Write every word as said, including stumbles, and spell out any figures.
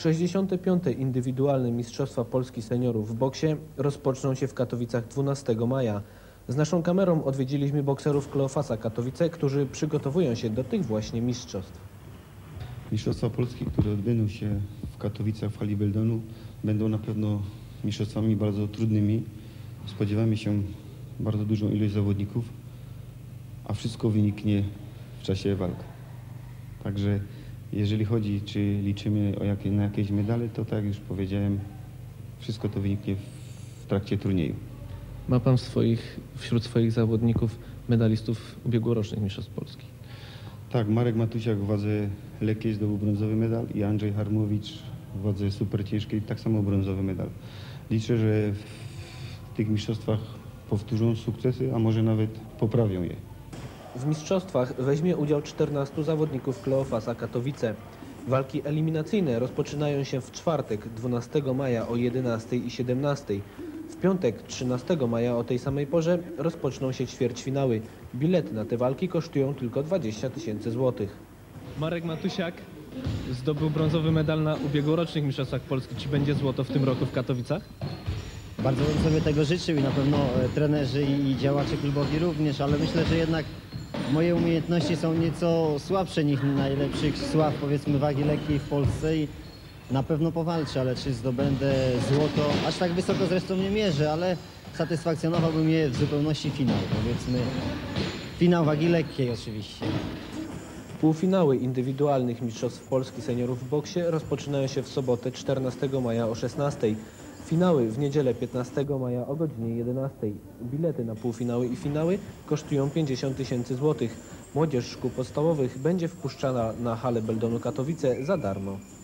sześćdziesiąte piąte indywidualne Mistrzostwa Polski Seniorów w boksie rozpoczną się w Katowicach dwunastego maja. Z naszą kamerą odwiedziliśmy bokserów Kleofasa Katowice, którzy przygotowują się do tych właśnie mistrzostw. Mistrzostwa Polski, które odbędą się w Katowicach w hali Beldonu, będą na pewno mistrzostwami bardzo trudnymi. Spodziewamy się bardzo dużą ilość zawodników, a wszystko wyniknie w czasie walk. Także jeżeli chodzi, czy liczymy o jakie, na jakieś medale, to tak jak już powiedziałem, wszystko to wyniknie w trakcie turnieju. Ma Pan swoich, wśród swoich zawodników medalistów ubiegłorocznych Mistrzostw Polski? Tak, Marek Matusiak w wadze lekkiej zdobył brązowy medal i Andrzej Harmowicz w wadze super ciężkiej tak samo brązowy medal. Liczę, że w tych mistrzostwach powtórzą sukcesy, a może nawet poprawią je. W mistrzostwach weźmie udział czternastu zawodników Kleofasa Katowice. Walki eliminacyjne rozpoczynają się w czwartek, dwunastego maja o jedenastej i siedemnastej. W piątek, trzynastego maja o tej samej porze rozpoczną się ćwierćfinały. Bilety na te walki kosztują tylko dwadzieścia tysięcy złotych. Marek Matusiak zdobył brązowy medal na ubiegłorocznych Mistrzostwach Polski. Czy będzie złoto w tym roku w Katowicach? Bardzo bym sobie tego życzył i na pewno trenerzy i działacze klubowi również, ale myślę, że jednak moje umiejętności są nieco słabsze niż najlepszych sław, powiedzmy, wagi lekkiej w Polsce i na pewno powalczę, ale czy zdobędę złoto, aż tak wysoko zresztą nie mierzę, ale satysfakcjonowałby mnie w zupełności finał, powiedzmy, finał wagi lekkiej oczywiście. Półfinały indywidualnych Mistrzostw Polski Seniorów w boksie rozpoczynają się w sobotę czternastego maja o szesnastej. Finały w niedzielę piętnastego maja o godzinie jedenastej. Bilety na półfinały i finały kosztują pięćdziesiąt tysięcy złotych. Młodzież szkół podstawowych będzie wpuszczana na halę Beldonu Katowice za darmo.